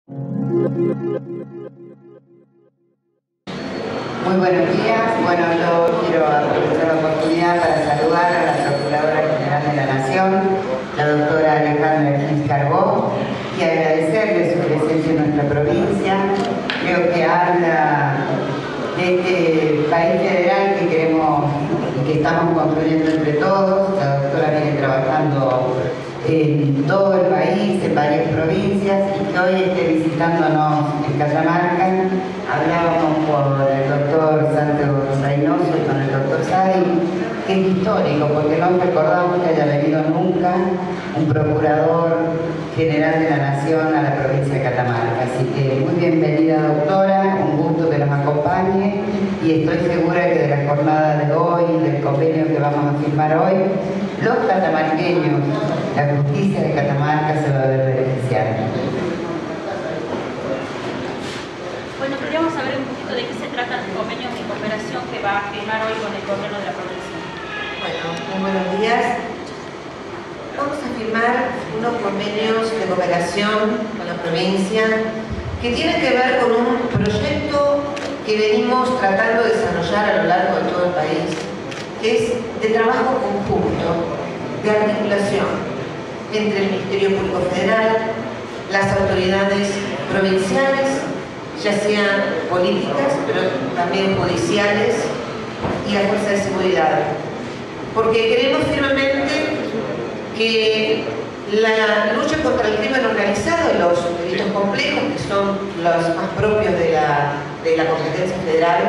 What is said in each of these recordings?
Muy buenos días. Bueno, yo quiero aprovechar la oportunidad para saludar a la Procuradora General de la Nación, la doctora Alejandra Gil Carbó, y agradecerle su presencia en nuestra provincia. Creo que habla de este país federal que queremos y que estamos construyendo entre todos. La doctora viene trabajando en todo el país, en varias provincias, y que hoy esté visitándonos en Catamarca. Hablábamos con el doctor Santos Reynoso y con el doctor Sadi, que es histórico, porque no recordamos que haya venido nunca un procurador general de la Nación a la provincia de Catamarca. Así que muy bienvenida, doctora, un gusto que nos acompañe, y estoy segura que de la jornada de hoy, del convenio que vamos a firmar hoy, los catamarqueños, la justicia de Catamarca se va a ver beneficiada. Bueno, queríamos saber un poquito de qué se trata el convenio de cooperación que va a firmar hoy con el gobierno de la provincia. Bueno, muy buenos días. Vamos a firmar unos convenios de cooperación con la provincia que tienen que ver con un proyecto que venimos tratando de desarrollar a lo largo de todo el país, que es de trabajo conjunto, de articulación entre el Ministerio Público Federal, las autoridades provinciales, ya sean políticas, pero también judiciales, y la Fuerza de Seguridad. Porque creemos firmemente que la lucha contra el crimen organizado y los delitos complejos, que son los más propios de la competencia federal,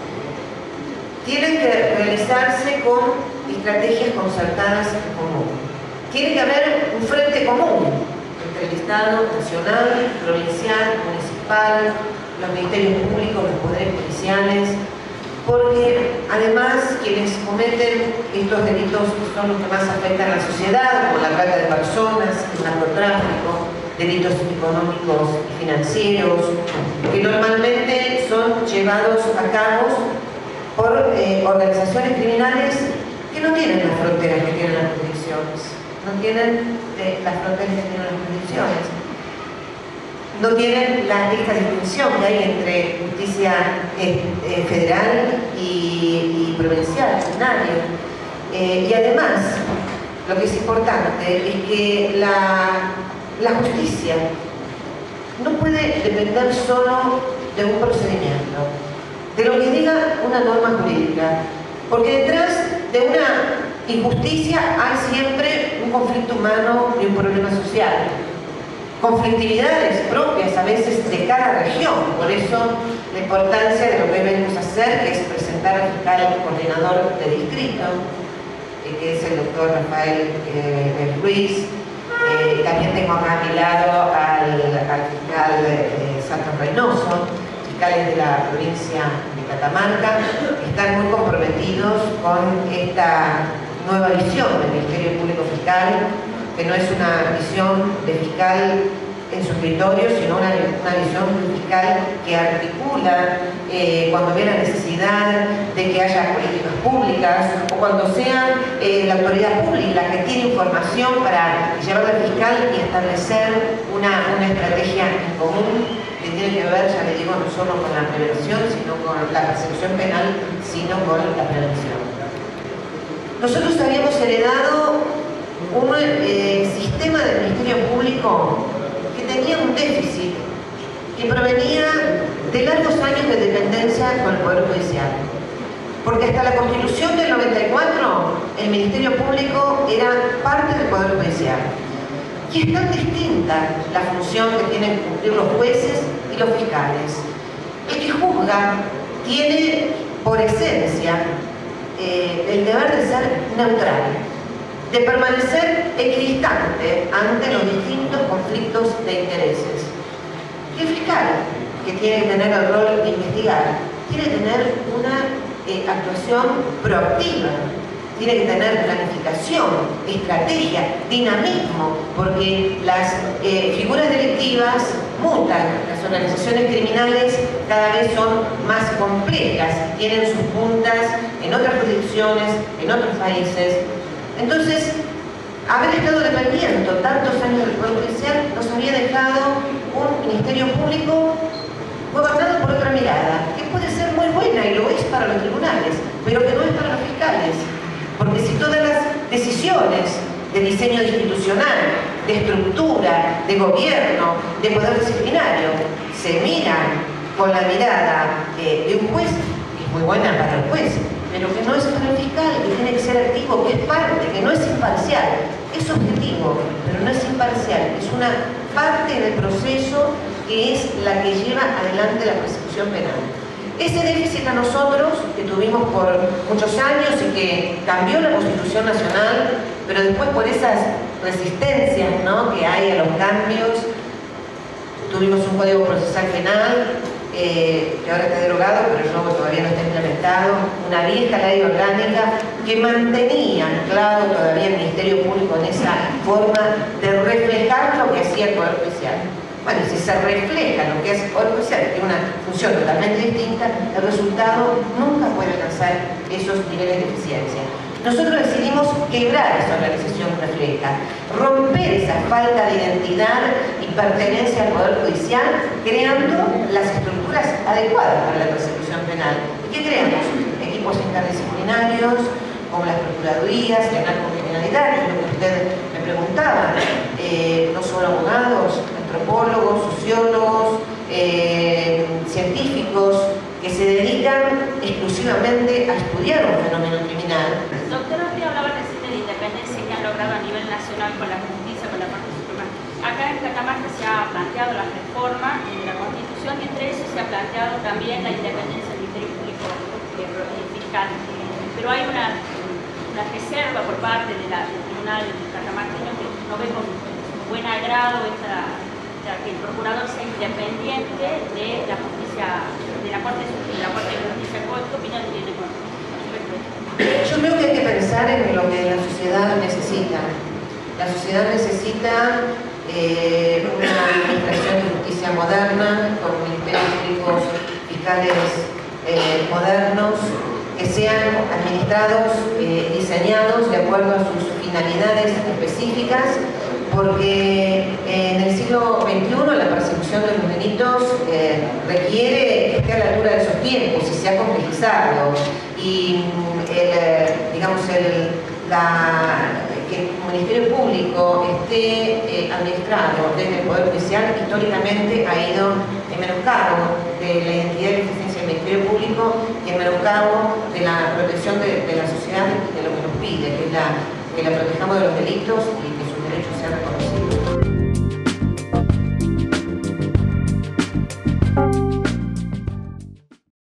tienen que realizarse con estrategias concertadas en común. Tiene que haber un frente común entre el Estado nacional, provincial, municipal, los ministerios públicos, los poderes policiales, porque además quienes cometen estos delitos son los que más afectan a la sociedad, como la trata de personas, el narcotráfico, delitos económicos y financieros, que normalmente son llevados a cabo por organizaciones criminales que no tienen las fronteras que tienen las jurisdicciones, no tienen las fronteras que tienen las jurisdicciones, no tienen esta distinción que hay entre justicia federal y provincial, y además, lo que es importante es que la justicia no puede depender solo de un procedimiento, de lo que diga una norma jurídica, porque detrás de una injusticia hay siempre un conflicto humano y un problema social, conflictividades propias a veces de cada región. Por eso la importancia de lo que venimos a hacer, que es presentar al fiscal coordinador de distrito, que es el doctor Rafael Ruiz. También tengo acá a mi lado al fiscal Santos Reynoso, fiscales de la provincia de Catamarca, que están muy comprometidos con esta nueva visión del Ministerio Público Fiscal, que no es una visión de fiscal en su escritorio, sino una visión fiscal que articula cuando ve la necesidad de que haya políticas públicas, o cuando sea la autoridad pública la que tiene información para llevarla al fiscal y establecer una estrategia en común que tiene que ver, ya le digo, no solo con la prevención, sino con la persecución penal, sino con la prevención. Nosotros habíamos heredado un sistema del Ministerio Público que tenía un déficit que provenía de largos años de dependencia con el Poder Judicial. Porque hasta la Constitución del 94 el Ministerio Público era parte del Poder Judicial. Y es tan distinta la función que tienen que cumplir los jueces y los fiscales. El que juzga tiene por esencia el deber de ser neutral, de permanecer equidistante ante los distintos conflictos de intereses. Y el fiscal, que tiene que tener el rol de investigar, tiene que tener una actuación proactiva, tiene que tener planificación, estrategia, dinamismo, porque las figuras delictivas mutan, las organizaciones criminales cada vez son más complejas, tienen sus puntas en otras jurisdicciones, en otros países. Entonces, haber estado dependiendo tantos años del Poder Judicial nos había dejado un Ministerio Público gobernado por otra mirada, que puede ser muy buena y lo es para los tribunales, pero que no es para los fiscales. Porque si todas las decisiones de diseño institucional, de estructura, de gobierno, de poder disciplinario, se miran con la mirada de un juez, que es muy buena para el juez, pero que no es para el fiscal, que tiene que ser activo, que es parte, que no es imparcial. Es objetivo, pero no es imparcial. Es una parte del proceso que es la que lleva adelante la persecución penal. Ese déficit a nosotros, que tuvimos por muchos años y que cambió la Constitución Nacional, pero después por esas resistencias, ¿no?, que hay a los cambios, tuvimos un Código Procesal Penal, que ahora está derogado, pero no, todavía no está implementado, una vieja ley orgánica que mantenía anclado todavía el Ministerio Público en esa forma de reflejar lo que hacía el Poder Judicial. Bueno, si se refleja lo que hace el Poder Judicial, que tiene una función totalmente distinta, el resultado nunca puede alcanzar esos niveles de eficiencia. Nosotros decidimos quebrar esa organización refleja, romper esa falta de identidad y pertenencia al Poder Judicial, creando las estructuras adecuadas para la persecución penal. ¿Y qué creamos? Equipos interdisciplinarios, como las procuradurías, la narcocriminalidad, que es lo que usted me preguntaba, no solo abogados, antropólogos, sociólogos, científicos, que se dedican exclusivamente a estudiar un fenómeno criminal. Doctora, usted hablaba recién de la independencia que han logrado a nivel nacional con la justicia, con la Corte Suprema. Acá en Catamarca se ha planteado la reforma de la Constitución y entre eso se ha planteado también la independencia del Ministerio Público Fiscal. Pero hay una reserva por parte del Tribunal Catamarqueño que no ve con buen agrado que el procurador sea independiente de la justicia, de la Corte de Justicia. ¿Qué opinión tiene con respecto a esto? Yo creo que hay que pensar en lo que la sociedad necesita. La sociedad necesita una administración de justicia moderna, con ministerios públicos fiscales modernos, que sean administrados, diseñados de acuerdo a sus finalidades específicas, porque en el siglo XXI la persecución de los delitos requiere que esté a la altura de esos tiempos y se ha complejizado. Y que el Ministerio Público esté administrado desde el Poder Judicial históricamente ha ido en menoscabo de la identidad y la eficiencia del Ministerio Público y en menoscabo de la protección de la sociedad y de lo que nos pide, que es que la protejamos de los delitos y que sus derechos sean reconocidos.